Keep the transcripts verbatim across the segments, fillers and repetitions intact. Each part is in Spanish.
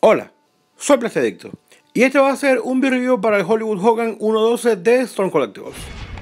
Hola, soy Plastedicto y este va a ser un video review para el Hollywood Hogan uno doce de Storm Collectibles.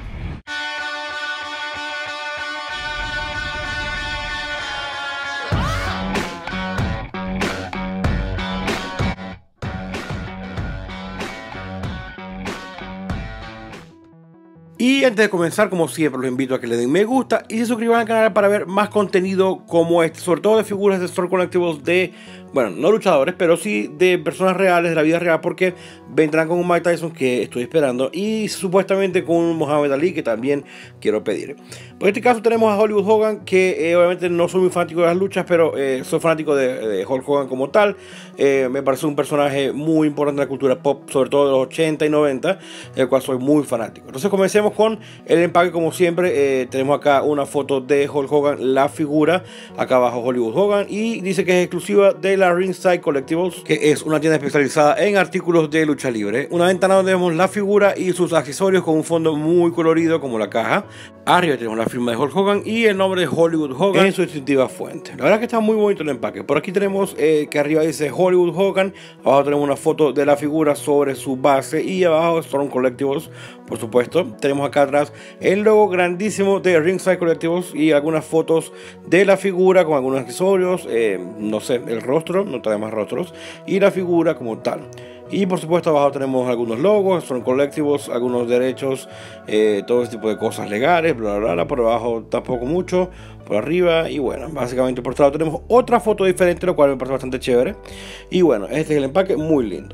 Y antes de comenzar, como siempre, los invito a que le den me gusta y se suscriban al canal para ver más contenido como este, sobre todo de figuras de Storm Collectibles de, bueno, no luchadores, pero sí de personas reales, de la vida real, porque vendrán con un Mike Tyson que estoy esperando y supuestamente con un Muhammad Ali que también quiero pedir. Por este caso tenemos a Hollywood Hogan, que eh, obviamente no soy muy fanático de las luchas, pero eh, soy fanático de, de Hulk Hogan como tal. Eh, me parece un personaje muy importante en la cultura pop, sobre todo de los ochenta y noventa, del cual soy muy fanático. Entonces comencemos con el empaque. Como siempre, eh, tenemos acá una foto de Hulk Hogan, la figura, acá abajo Hollywood Hogan, y dice que es exclusiva de la Ringside Collectibles, que es una tienda especializada en artículos de lucha libre. Una ventana donde vemos la figura y sus accesorios con un fondo muy colorido como la caja. Arriba tenemos la firma de Hulk Hogan y el nombre de Hollywood Hogan en su distintiva fuente. La verdad que está muy bonito el empaque. Por aquí tenemos eh, que arriba dice Hollywood Hogan, abajo tenemos una foto de la figura sobre su base y abajo Storm Collectibles, por supuesto. Tenemos acá atrás el logo grandísimo de Ringside Collectibles y algunas fotos de la figura con algunos accesorios, eh, no sé, el rostro, no trae más rostros, y la figura como tal. Y por supuesto abajo tenemos algunos logos, Storm Collectibles, algunos derechos, eh, todo ese tipo de cosas legales, bla bla bla. Por abajo tampoco mucho, por arriba, y bueno, básicamente por este lado tenemos otra foto diferente, lo cual me parece bastante chévere. Y bueno, este es el empaque, muy lindo.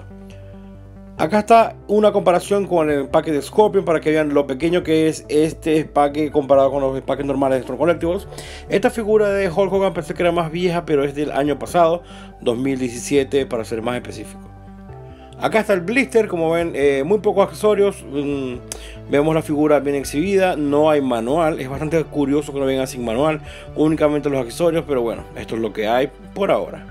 Acá está una comparación con el empaque de Scorpion para que vean lo pequeño que es este empaque comparado con los empaques normales de Storm Collectibles. Esta figura de Hulk Hogan pensé que era más vieja, pero es del año pasado, dos mil diecisiete para ser más específico. Acá está el blister, como ven, eh, muy pocos accesorios. mm, Vemos la figura bien exhibida, no hay manual. Es bastante curioso que no venga sin manual, únicamente los accesorios, pero bueno, esto es lo que hay por ahora.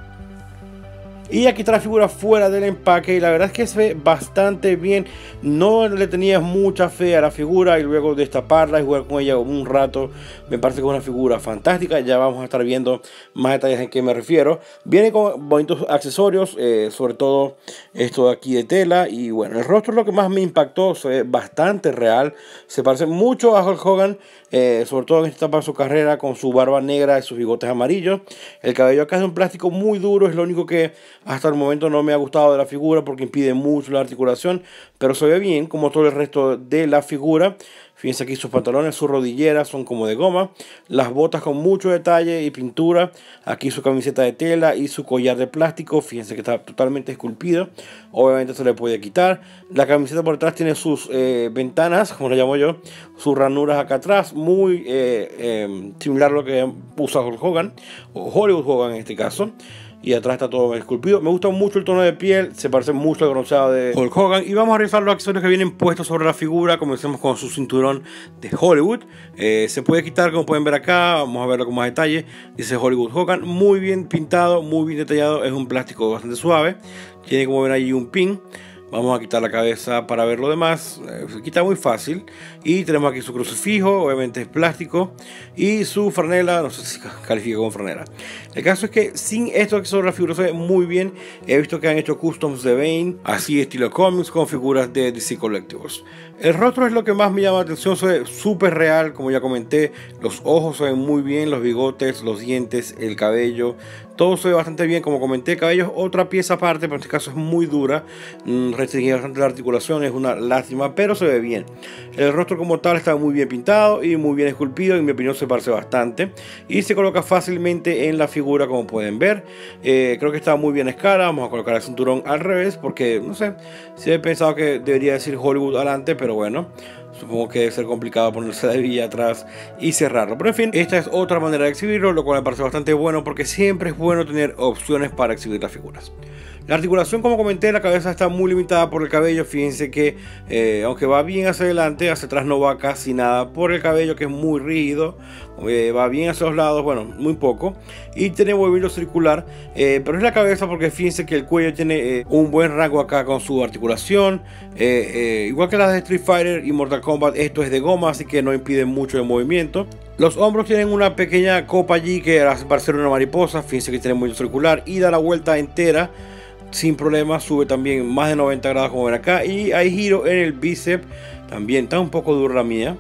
Y aquí está la figura fuera del empaque y la verdad es que se ve bastante bien. No le tenía mucha fe a la figura y luego destaparla y jugar con ella un rato me parece que es una figura fantástica. Ya vamos a estar viendo más detalles en qué me refiero. Viene con bonitos accesorios, eh, sobre todo esto de aquí de tela. Y bueno, el rostro es lo que más me impactó, se ve bastante real. Se parece mucho a Hulk Hogan, eh, sobre todo en esta etapa de su carrera, con su barba negra y sus bigotes amarillos. El cabello acá es de un plástico muy duro, es lo único que hasta el momento no me ha gustado de la figura porque impide mucho la articulación, pero se ve bien como todo el resto de la figura. Fíjense aquí sus pantalones, sus rodilleras son como de goma, las botas con mucho detalle y pintura, aquí su camiseta de tela y su collar de plástico, fíjense que está totalmente esculpido, obviamente se le puede quitar. La camiseta por detrás tiene sus eh, ventanas, como le llamo yo, sus ranuras acá atrás, muy eh, eh, similar a lo que usa Hulk Hogan, o Hollywood Hogan en este caso. Y atrás está todo esculpido. Me gusta mucho el tono de piel, se parece mucho al bronceado de Hulk Hogan. Y vamos a revisar los accesorios que vienen puestos sobre la figura. Comencemos con su cinturón de Hollywood. Eh, se puede quitar, como pueden ver acá. Vamos a verlo con más detalle. Dice Hollywood Hogan, muy bien pintado, muy bien detallado. Es un plástico bastante suave. Tiene, como ven, ahí un pin. Vamos a quitar la cabeza para ver lo demás. Eh, se quita muy fácil. Y tenemos aquí su crucifijo, obviamente es plástico. Y su franela, no sé si califica como franela. El caso es que sin esto que sobre la figura se ve muy bien. He visto que han hecho customs de Bane, así estilo cómics, con figuras de D C Collectibles. El rostro es lo que más me llama la atención, se ve súper real, como ya comenté. Los ojos se ven muy bien, los bigotes, los dientes, el cabello. Todo se ve bastante bien, como comenté. El cabello es otra pieza aparte, pero en este caso es muy dura. Mm, restringe bastante la articulación, es una lástima, pero se ve bien. El rostro como tal está muy bien pintado y muy bien esculpido. En mi opinión se parece bastante. Y se coloca fácilmente en la figura, como pueden ver. Eh, creo que está muy bien a escala. Vamos a colocar el cinturón al revés, porque no sé, si he pensado que debería decir Hollywood adelante, pero bueno. Supongo que debe ser complicado ponerse de villa atrás y cerrarlo. Pero en fin, esta es otra manera de exhibirlo, lo cual me parece bastante bueno porque siempre es bueno tener opciones para exhibir las figuras. La articulación, como comenté, la cabeza está muy limitada por el cabello. Fíjense que eh, aunque va bien hacia adelante, hacia atrás no va casi nada por el cabello, que es muy rígido. Eh, va bien hacia los lados, bueno, muy poco. Y tiene movimiento circular, eh, pero es la cabeza porque fíjense que el cuello tiene eh, un buen rango acá con su articulación. Eh, eh, igual que las de Street Fighter y Mortal Kombat, esto es de goma, así que no impide mucho el movimiento. Los hombros tienen una pequeña copa allí que hace parecer una mariposa. Fíjense que tiene movimiento circular y da la vuelta entera. sin problema, sube también más de noventa grados como ven acá, y hay giro en el bíceps, también está un poco dura la mía.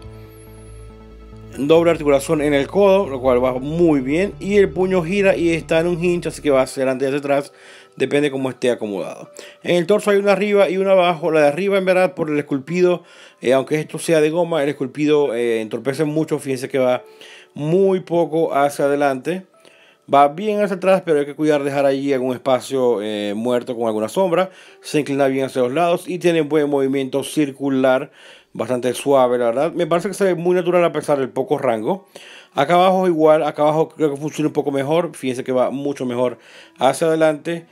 Doble articulación en el codo, lo cual va muy bien, y el puño gira y está en un hinge, así que va hacia adelante y hacia atrás, depende cómo esté acomodado. En el torso hay una arriba y una abajo. La de arriba, en verdad, por el esculpido, eh, aunque esto sea de goma, el esculpido eh, entorpece mucho. Fíjense que va muy poco hacia adelante, va bien hacia atrás, pero hay que cuidar de dejar allí algún espacio eh, muerto con alguna sombra. Se inclina bien hacia los lados y tiene buen movimiento circular, bastante suave, la verdad. Me parece que se ve muy natural a pesar del poco rango. Acá abajo igual, acá abajo creo que funciona un poco mejor. Fíjense que va mucho mejor hacia adelante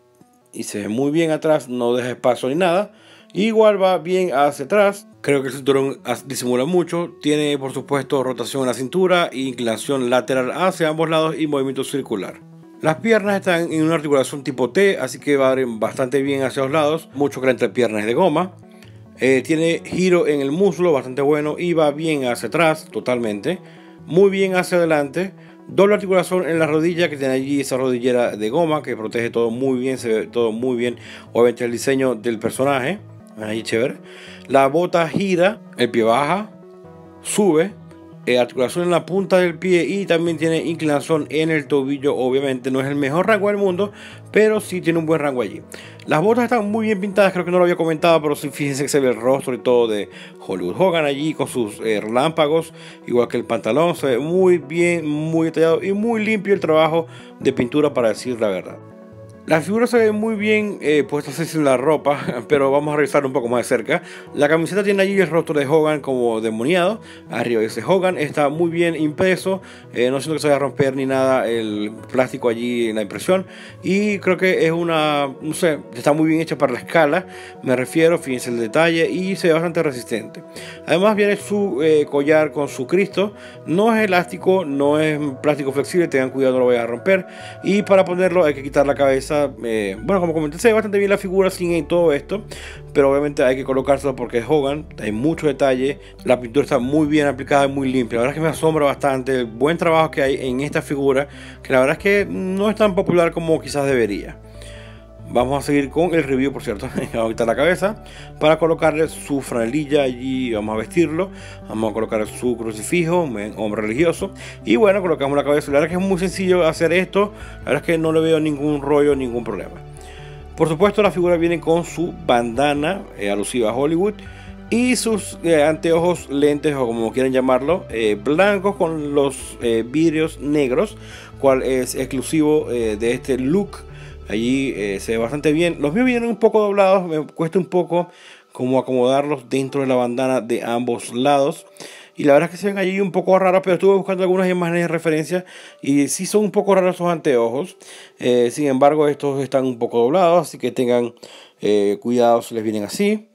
y se ve muy bien atrás, no deja espacio ni nada. Igual va bien hacia atrás. Creo que el cinturón disimula mucho. Tiene por supuesto rotación en la cintura, inclinación lateral hacia ambos lados y movimiento circular. Las piernas están en una articulación tipo T, así que va bastante bien hacia los lados. Mucho que la entrepierna es de goma. Eh, tiene giro en el muslo bastante bueno y va bien hacia atrás totalmente. Muy bien hacia adelante. Doble articulación en la rodilla, que tiene allí esa rodillera de goma que protege todo muy bien, se ve todo muy bien. Obviamente el diseño del personaje, ahí chévere. La bota gira, el pie baja, sube, eh, articulación en la punta del pie y también tiene inclinación en el tobillo. Obviamente no es el mejor rango del mundo, pero sí tiene un buen rango allí. Las botas están muy bien pintadas, creo que no lo había comentado, pero sí, fíjense que se ve el rostro y todo de Hollywood Hogan allí con sus eh, relámpagos, igual que el pantalón. Se ve muy bien, muy detallado y muy limpio el trabajo de pintura, para decir la verdad. La figura se ve muy bien eh, puesta así en la ropa, pero vamos a revisar un poco más de cerca. La camiseta tiene allí el rostro de Hogan como demoniado. Arriba dice Hogan, está muy bien impreso. Eh, no siento que se vaya a romper ni nada el plástico allí en la impresión. Y creo que es una, no sé, está muy bien hecha para la escala. Me refiero, fíjense el detalle y se ve bastante resistente. Además viene su eh, collar con su Cristo. No es elástico, no es plástico flexible, tengan cuidado, no lo vayan a romper. Y para ponerlo hay que quitar la cabeza. Eh, bueno, como comenté, se ve bastante bien la figura sin todo esto, pero obviamente hay que colocárselo porque es Hogan, hay mucho detalle, la pintura está muy bien aplicada y muy limpia. La verdad es que me asombra bastante el buen trabajo que hay en esta figura, que la verdad es que no es tan popular como quizás debería. Vamos a seguir con el review, por cierto. Vamos a quitar la cabeza para colocarle su franelilla allí. Vamos a vestirlo. Vamos a colocar su crucifijo, un hombre religioso. Y bueno, colocamos la cabeza. La verdad es que es muy sencillo hacer esto. La verdad es que no le veo ningún rollo, ningún problema. Por supuesto, la figura viene con su bandana eh, alusiva a Hollywood. Y sus eh, anteojos, lentes o como quieran llamarlo, eh, blancos con los eh, vidrios negros, cual es exclusivo eh, de este look. Allí eh, se ve bastante bien. Los míos vienen un poco doblados, me cuesta un poco como acomodarlos dentro de la bandana de ambos lados. Y la verdad es que se ven allí un poco raros, pero estuve buscando algunas imágenes de referencia y sí son un poco raros esos anteojos. Eh, sin embargo, estos están un poco doblados, así que tengan eh, cuidado si les vienen así.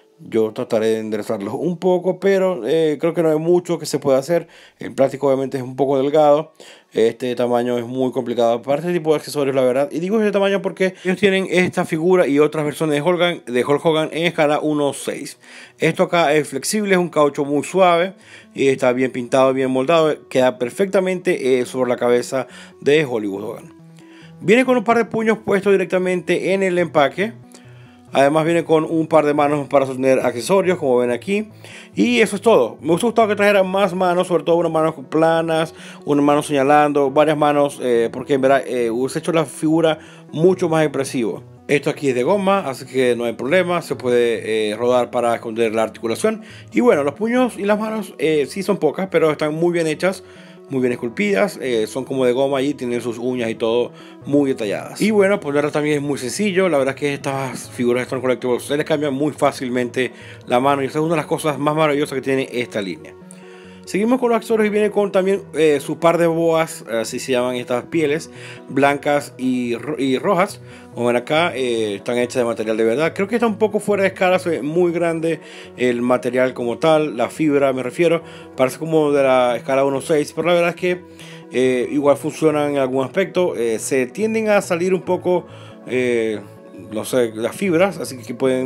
Yo trataré de enderezarlos un poco, pero eh, creo que no hay mucho que se pueda hacer. El plástico obviamente es un poco delgado. Este tamaño es muy complicado para este tipo de accesorios, la verdad. Y digo este tamaño porque ellos tienen esta figura y otras versiones de Hogan, de Hulk Hogan en escala uno seis. Esto acá es flexible, es un caucho muy suave y está bien pintado, bien moldado. Queda perfectamente eh, sobre la cabeza de Hollywood Hogan. Viene con un par de puños puestos directamente en el empaque. Además viene con un par de manos para sostener accesorios, como ven aquí. Y eso es todo. Me hubiese gustado que trajera más manos, sobre todo unas manos planas, una mano señalando, varias manos, eh, porque en verdad eh, hubiese hecho la figura mucho más expresivo. Esto aquí es de goma, así que no hay problema. Se puede eh, rodar para esconder la articulación. Y bueno, los puños y las manos eh, sí son pocas, pero están muy bien hechas, muy bien esculpidas, eh, son como de goma y tienen sus uñas y todo muy detalladas. Y bueno, ponerlas también es muy sencillo. La verdad es que estas figuras de Stone Collectibles se les cambian muy fácilmente la mano y esa es una de las cosas más maravillosas que tiene esta línea. Seguimos con los accesorios y viene con también eh, su par de boas, así se llaman estas pieles, blancas y, ro y rojas. Como ven acá, eh, están hechas de material de verdad. Creo que está un poco fuera de escala, se ve muy grande el material como tal, la fibra me refiero. Parece como de la escala uno seis, pero la verdad es que eh, igual funcionan en algún aspecto. Eh, se tienden a salir un poco... Eh, no sé, las fibras, así que pueden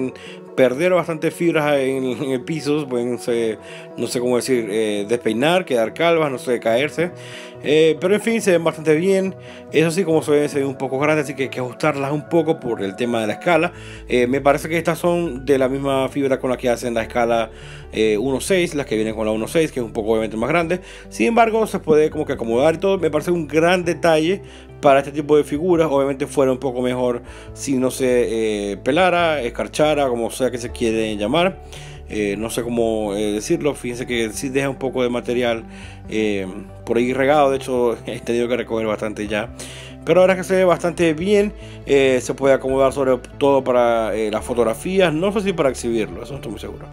perder bastante fibras en, en el piso, pueden ser, no sé cómo decir, eh, despeinar, quedar calvas, no sé, caerse. Eh, pero en fin, se ven bastante bien. Eso sí, como se ven, se ven un poco grandes, así que hay que ajustarlas un poco por el tema de la escala. Eh, me parece que estas son de la misma fibra con la que hacen la escala eh, uno seis, las que vienen con la uno seis, que es un poco obviamente más grande. Sin embargo, se puede como que acomodar y todo. Me parece un gran detalle para este tipo de figuras. Obviamente fuera un poco mejor si no se eh, pelara, escarchara, como sea que se quiere llamar. Eh, no sé cómo eh, decirlo. Fíjense que sí deja un poco de material eh, por ahí regado. De hecho, he tenido que recoger bastante ya. Pero ahora que se ve bastante bien. eh, Se puede acomodar sobre todo para eh, las fotografías. No sé si para exhibirlo, eso no estoy muy seguro.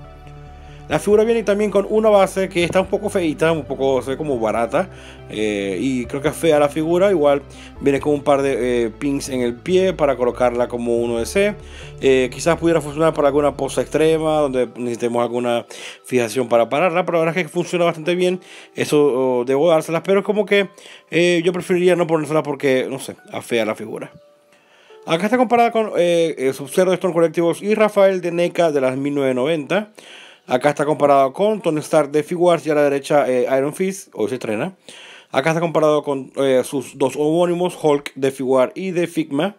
La figura viene también con una base que está un poco feita, un poco, se ve como barata, eh, y creo que es fea la figura. Igual viene con un par de eh, pins en el pie para colocarla como uno de C. Eh, quizás pudiera funcionar para alguna pose extrema donde necesitemos alguna fijación para pararla, pero la verdad es que funciona bastante bien. Eso oh, debo dárselas, pero es como que eh, yo preferiría no ponérsela porque, no sé, afea la figura. Acá está comparada con eh, Sub-Zero de Stone Collectibles y Rafael de NECA de las mil novecientos noventa. Acá está comparado con Tony Stark de Figuarts y a la derecha eh, Iron Fist, hoy se estrena. Acá está comparado con eh, sus dos homónimos, Hulk de Figuarts y de Figma.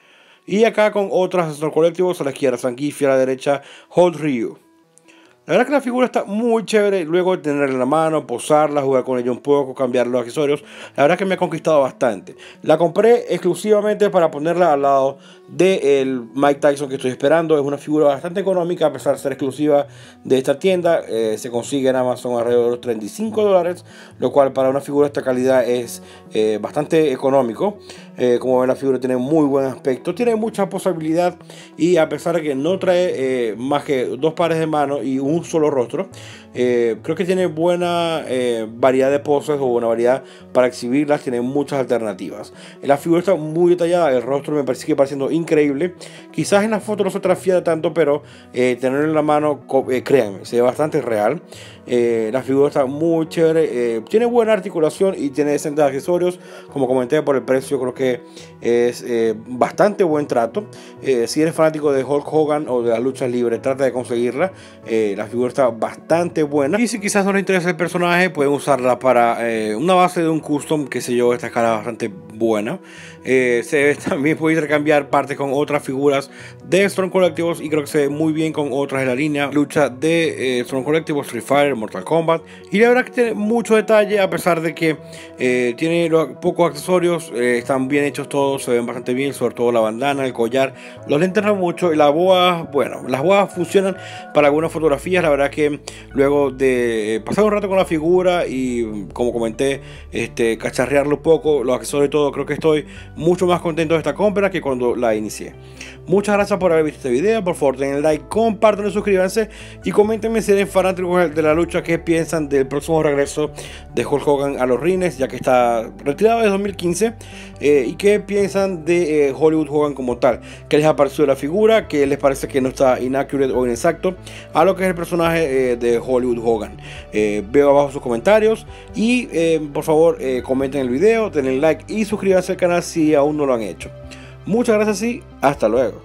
Y acá con otras Stone Collectibles, a la izquierda Zangief y a la derecha Hulk Ryu. La verdad que la figura está muy chévere. Luego de tenerla en la mano, posarla, jugar con ella un poco, cambiar los accesorios, la verdad que me ha conquistado bastante. La compré exclusivamente para ponerla al lado del Mike Tyson que estoy esperando. Es una figura bastante económica a pesar de ser exclusiva de esta tienda. eh, Se consigue en Amazon alrededor de los treinta y cinco dólares, lo cual para una figura de esta calidad es eh, bastante económico. Eh, como ven, la figura tiene muy buen aspecto, tiene mucha posabilidad, y a pesar de que no trae eh, más que dos pares de manos y un solo rostro, eh, creo que tiene buena eh, variedad de poses o buena variedad para exhibirlas. Tiene muchas alternativas. La figura está muy detallada, el rostro me parece que pareciendo increíble. Quizás en la foto no se transfiera tanto, pero eh, tenerlo en la mano, eh, créanme, se ve bastante real. Eh, la figura está muy chévere, eh, tiene buena articulación y tiene decentes accesorios. Como comenté, por el precio creo que es eh, bastante buen trato. Eh, si eres fanático de Hulk Hogan o de las luchas libres, trata de conseguirla. Eh, la figura está bastante buena, y si quizás no les interesa el personaje, pueden usarla para eh, una base de un custom, que sé yo, esta escala bastante buena. Eh, se también puede intercambiar partes con otras figuras de Stone Collectibles, y creo que se ve muy bien con otras de la línea lucha de eh, Stone Collectibles, Street Fighter, Mortal Kombat. Y la verdad que tiene mucho detalle, a pesar de que eh, tiene pocos accesorios. Eh, están bien hechos todos, se ven bastante bien, sobre todo la bandana, el collar, los lentes no mucho, y las boas, bueno, las boas funcionan para algunas fotografías. La verdad que luego de pasar un rato con la figura y, como comenté, este, cacharrearlo un poco, los accesorios y todo, creo que estoy mucho más contento de esta compra que cuando la inicié. Muchas gracias por haber visto este video. Por favor, denle like, compartan y suscríbanse, y coméntenme si eres fanáticos de la lucha, qué piensan del próximo regreso de Hulk Hogan a los rines, ya que está retirado desde dos mil quince, eh, y qué piensan de eh, Hollywood Hogan como tal. ¿Qué les ha parecido la figura? ¿Qué les parece que no está inaccurate o inexacto a lo que es el personaje eh, de Hollywood Hogan? Eh, veo abajo sus comentarios, y eh, por favor eh, comenten el video, denle like y suscríbanse al canal si aún no lo han hecho. Muchas gracias y hasta luego.